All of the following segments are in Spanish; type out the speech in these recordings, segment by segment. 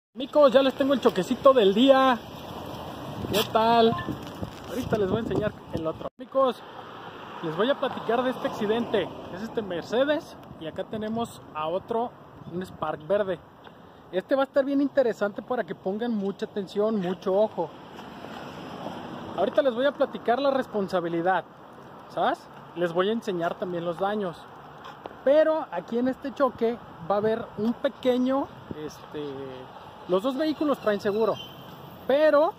Amigos, ya les tengo el choquecito del día. ¿Qué tal? Ahorita les voy a enseñar el otro. Amigos, les voy a platicar de este accidente. Es este Mercedes y acá tenemos a otro, un Spark verde. Este va a estar bien interesante para que pongan mucha atención, mucho ojo. Ahorita les voy a platicar la responsabilidad, ¿sabes? Les voy a enseñar también los daños. Pero aquí en este choque va a haber un pequeño, los dos vehículos traen seguro, pero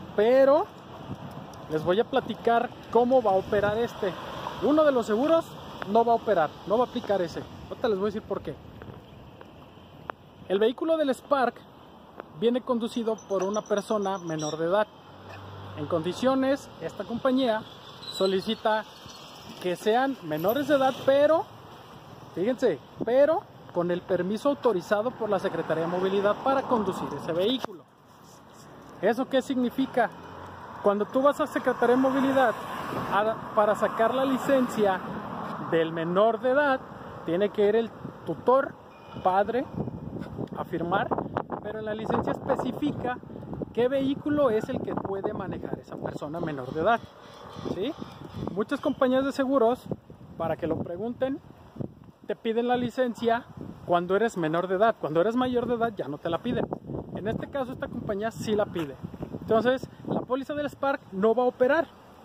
les voy a platicar cómo va a operar este. Uno de los seguros no va a operar, no va a aplicar ese. Ahorita les voy a decir por qué. El vehículo del Spark viene conducido por una persona menor de edad. En condiciones, esta compañía solicita que sean menores de edad, pero, fíjense, pero con el permiso autorizado por la Secretaría de Movilidad para conducir ese vehículo. ¿Eso qué significa? Cuando tú vas a Secretaría de Movilidad para sacar la licencia del menor de edad, tiene que ir el tutor, padre, a firmar, pero en la licencia especifica qué vehículo es el que puede manejar esa persona menor de edad, ¿sí? Muchas compañías de seguros, para que lo pregunten, te piden la licencia cuando eres menor de edad. Cuando eres mayor de edad ya no te la piden. En este caso esta compañía sí la pide. Entonces la póliza del Spark no va a operar.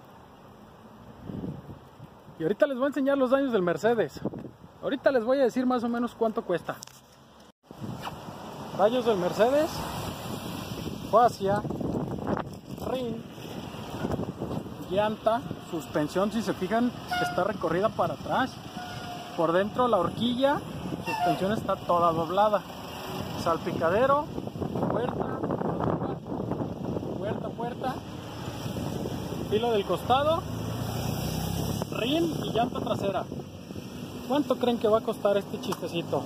Y ahorita les voy a enseñar los daños del Mercedes. Ahorita les voy a decir más o menos cuánto cuesta. Daños del Mercedes: fascia, rin, llanta, suspensión, si se fijan está recorrida para atrás. Por dentro la horquilla, suspensión está toda doblada. Salpicadero, puerta, filo del costado, rin y llanta trasera. ¿Cuánto creen que va a costar este chistecito?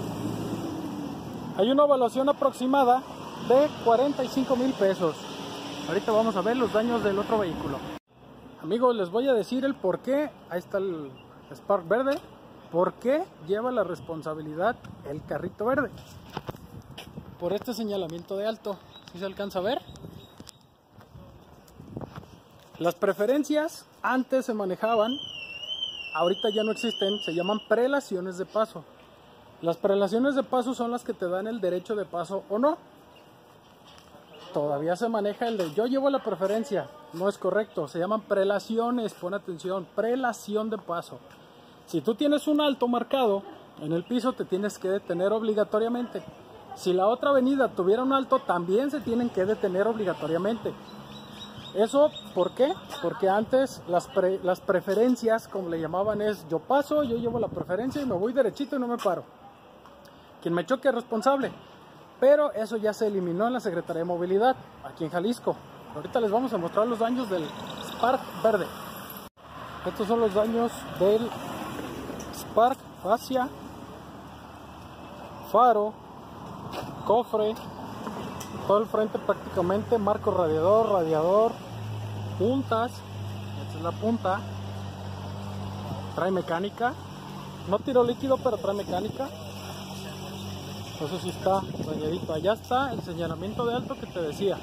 Hay una evaluación aproximada de 45,000 pesos. Ahorita vamos a ver los daños del otro vehículo. Amigos, les voy a decir el por qué. Ahí está el Spark verde. ¿Por qué lleva la responsabilidad el carrito verde? Por este señalamiento de alto. ¿Sí se alcanza a ver? Las preferencias antes se manejaban, ahorita ya no existen, se llaman prelaciones de paso. Las prelaciones de paso son las que te dan el derecho de paso o no. Todavía se maneja el de yo llevo la preferencia. No es correcto, se llaman prelaciones, pon atención, prelación de paso. Si tú tienes un alto marcado en el piso, te tienes que detener obligatoriamente. Si la otra avenida tuviera un alto, también se tienen que detener obligatoriamente. ¿Eso por qué? Porque antes las preferencias, como le llamaban, es yo paso, yo llevo la preferencia y me voy derechito y no me paro. Quien me choque es responsable. Pero eso ya se eliminó en la Secretaría de Movilidad, aquí en Jalisco. Ahorita les vamos a mostrar los daños del Spark verde. Estos son los daños del Spark: fascia, faro, cofre, todo el frente prácticamente, marco radiador, puntas, esta es la punta, trae mecánica, no tiro líquido pero trae mecánica, eso sí está rayadito. Allá está el señalamiento de alto que te decía.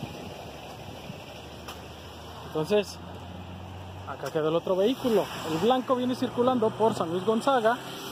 Entonces acá queda el otro vehículo. El blanco viene circulando por San Luis Gonzaga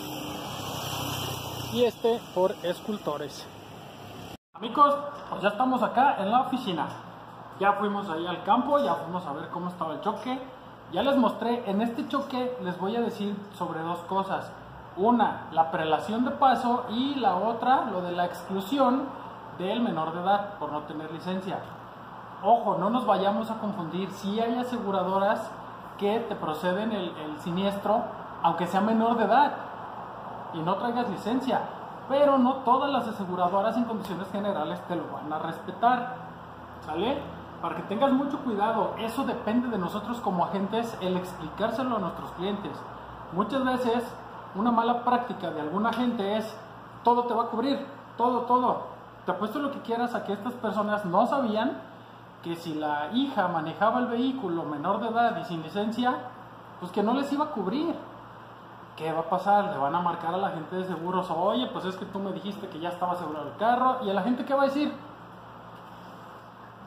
y este por Escultores. Amigos, pues ya estamos acá en la oficina. Ya fuimos ahí al campo, ya fuimos a ver cómo estaba el choque. Ya les mostré, en este choque les voy a decir sobre dos cosas. Una, la prelación de paso, y la otra, lo de la exclusión del menor de edad por no tener licencia. Ojo, no nos vayamos a confundir. Sí hay aseguradoras que te proceden el siniestro aunque sea menor de edad y no traigas licencia, pero no todas las aseguradoras en condiciones generales te lo van a respetar, ¿sale? Para que tengas mucho cuidado. Eso depende de nosotros como agentes, el explicárselo a nuestros clientes. Muchas veces una mala práctica de algún agente es todo te va a cubrir, todo. Te apuesto lo que quieras a que estas personas no sabían que si la hija manejaba el vehículo menor de edad y sin licencia, pues que no les iba a cubrir. ¿Qué va a pasar? Le van a marcar a la gente de seguros: oye, pues es que tú me dijiste que ya estaba asegurado el carro. ¿Y a la gente qué va a decir?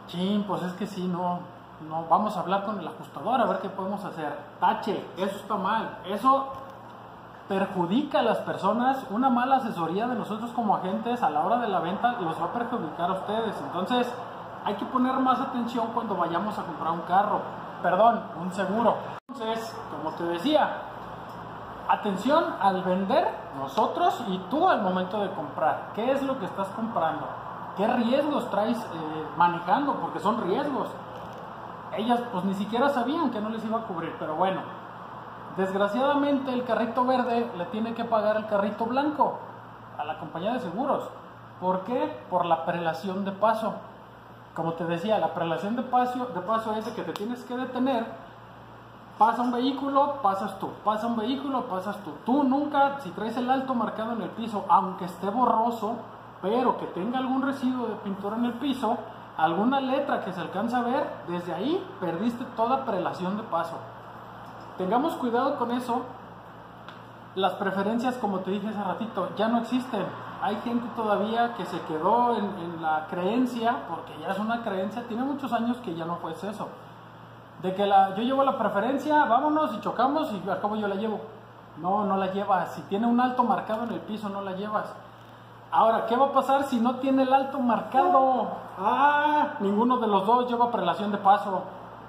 Chin, pues es que sí, no, vamos a hablar con el ajustador a ver qué podemos hacer. Tache, eso está mal, eso perjudica a las personas. Una mala asesoría de nosotros como agentes a la hora de la venta los va a perjudicar a ustedes. Entonces hay que poner más atención cuando vayamos a comprar un carro, perdón, un seguro. Entonces, como te decía, atención al vender nosotros y tú al momento de comprar. ¿Qué es lo que estás comprando? ¿Qué riesgos traes manejando? Porque son riesgos. Ellas pues ni siquiera sabían que no les iba a cubrir, pero bueno. Desgraciadamente el carrito verde le tiene que pagar el carrito blanco a la compañía de seguros. ¿Por qué? Por la prelación de paso. Como te decía, la prelación de paso es de que te tienes que detener. Pasa un vehículo, pasas tú. Pasa un vehículo, pasas tú. Tú nunca, si traes el alto marcado en el piso, aunque esté borroso, pero que tenga algún residuo de pintura en el piso, alguna letra que se alcanza a ver, desde ahí perdiste toda prelación de paso. Tengamos cuidado con eso. Las preferencias, como te dije hace ratito, ya no existen. Hay gente todavía que se quedó en la creencia, porque ya es una creencia, tiene muchos años que ya no fue eso. De que yo llevo la preferencia, vámonos y chocamos y al cabo yo la llevo. No, no la llevas. Si tiene un alto marcado en el piso, no la llevas. Ahora, ¿qué va a pasar si no tiene el alto marcado? Ninguno de los dos lleva prelación de paso.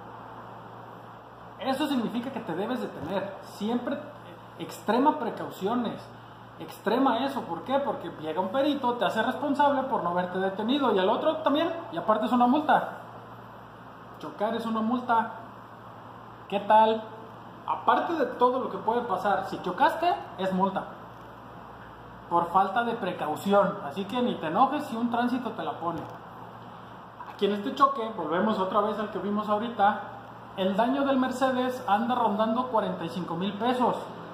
Eso significa que te debes de tener siempre extrema precauciones. Extrema eso, ¿por qué? Porque llega un perito, te hace responsable por no haberte detenido y al otro también, y aparte es una multa. Chocar es una multa. ¿Qué tal? Aparte de todo lo que puede pasar, si chocaste, es multa. Por falta de precaución. Así que ni te enojes si un tránsito te la pone. Aquí en este choque, volvemos otra vez al que vimos ahorita, el daño del Mercedes anda rondando 45,000 pesos.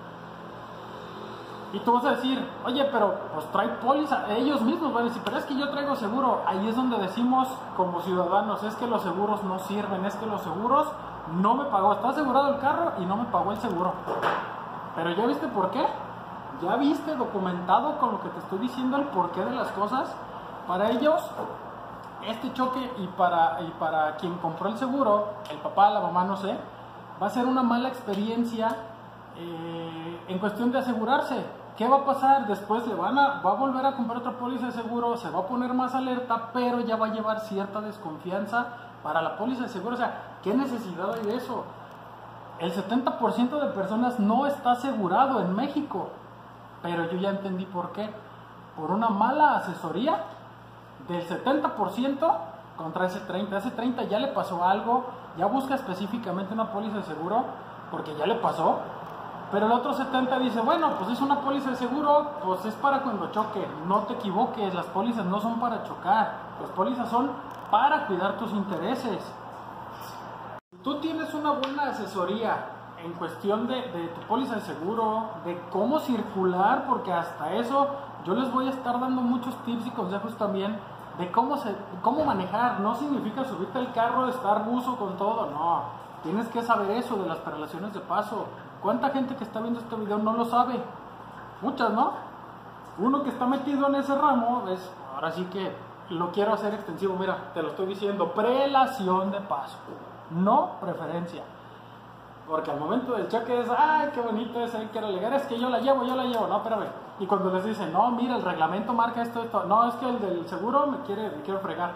Y tú vas a decir, oye, pero pues trae póliza. Ellos mismos van a decir, pero es que yo traigo seguro. Ahí es donde decimos como ciudadanos, es que los seguros no sirven, es que los seguros no me pagó. Está asegurado el carro y no me pagó el seguro. Pero ¿ya viste por qué? ¿Ya viste documentado con lo que te estoy diciendo el porqué de las cosas? Para ellos, este choque y para quien compró el seguro, el papá, la mamá, no sé, va a ser una mala experiencia en cuestión de asegurarse. ¿Qué va a pasar? Después va a volver a comprar otra póliza de seguro, se va a poner más alerta, pero ya va a llevar cierta desconfianza para la póliza de seguro. O sea, ¿qué necesidad hay de eso? El 70% de personas no está asegurado en México. Pero yo ya entendí por qué. Por una mala asesoría del 70% contra ese 30%. Ese 30% ya le pasó algo, ya busca específicamente una póliza de seguro porque ya le pasó. Pero el otro 70% dice, bueno, pues es una póliza de seguro, pues es para cuando choque. No te equivoques, las pólizas no son para chocar. Las pólizas son para cuidar tus intereses. Tú tienes una buena asesoría en cuestión de tu póliza de seguro, de cómo circular, porque hasta eso yo les voy a estar dando muchos tips y consejos también de cómo manejar. No significa subirte al carro, estar buzo con todo, no. Tienes que saber eso de las prelaciones de paso. ¿Cuánta gente que está viendo este video no lo sabe? Muchas, ¿no? Uno que está metido en ese ramo, ahora sí que lo quiero hacer extensivo. Mira, te lo estoy diciendo, prelación de paso, no preferencia. Porque al momento del choque es, ay, qué bonito es, hay que alegar, es que yo la llevo, no, espérame. Y cuando les dicen, no, mira, el reglamento marca esto, no, es que el del seguro me quiero fregar.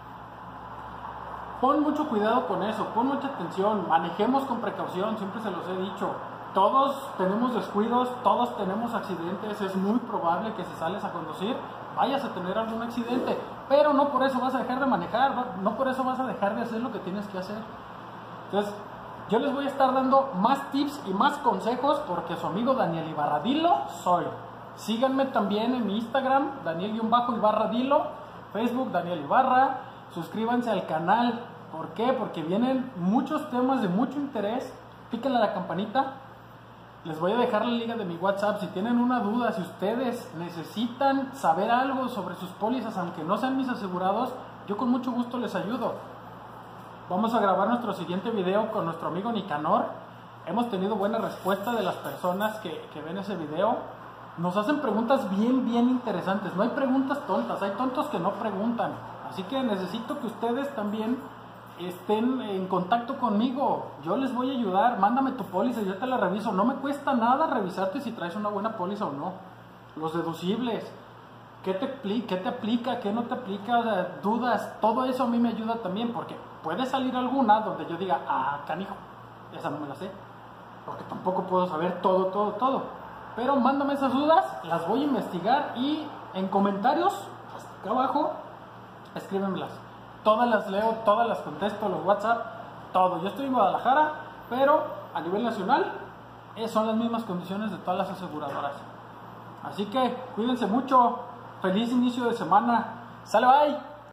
Pon mucho cuidado con eso, pon mucha atención, manejemos con precaución, siempre se los he dicho. Todos tenemos descuidos, todos tenemos accidentes, es muy probable que si sales a conducir vayas a tener algún accidente, pero no por eso vas a dejar de manejar, no por eso vas a dejar de hacer lo que tienes que hacer. Entonces, yo les voy a estar dando más tips y más consejos porque su amigo Daniel Ibarradilo soy. Síganme también en mi Instagram, Daniel_Ibarradilo, Facebook Daniel Ibarra. Suscríbanse al canal. ¿Por qué? Porque vienen muchos temas de mucho interés. Píquenle a la campanita. Les voy a dejar la liga de mi WhatsApp. Si tienen una duda, si ustedes necesitan saber algo sobre sus pólizas, aunque no sean mis asegurados, yo con mucho gusto les ayudo. Vamos a grabar nuestro siguiente video con nuestro amigo Nicanor. Hemos tenido buena respuesta de las personas que ven ese video. Nos hacen preguntas bien interesantes. No hay preguntas tontas, hay tontos que no preguntan. Así que necesito que ustedes también estén en contacto conmigo. Yo les voy a ayudar. Mándame tu póliza, yo te la reviso. No me cuesta nada revisarte si traes una buena póliza o no. Los deducibles, qué te aplica, qué no te aplica, o sea, dudas, todo eso a mí me ayuda también, porque puede salir alguna donde yo diga, canijo, esa no me la sé, porque tampoco puedo saber todo. Pero mándame esas dudas, las voy a investigar y en comentarios, hasta acá abajo, escríbemelas. Todas las leo, todas las contesto, los WhatsApp, todo. Yo estoy en Guadalajara, pero a nivel nacional son las mismas condiciones de todas las aseguradoras. Así que cuídense mucho, feliz inicio de semana. ¡Sale, bye!